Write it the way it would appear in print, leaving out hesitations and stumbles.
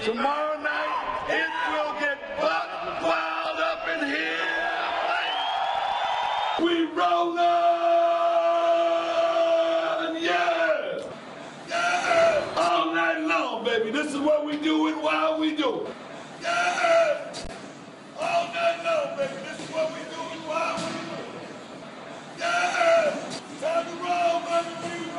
Tomorrow night, it will get buck wild up in here. We rollin', yeah, yeah, all night long, baby. This is what we do and why we do it. Yeah, all night long, baby. This is what we do and why we do it. Yeah, time to roll, baby.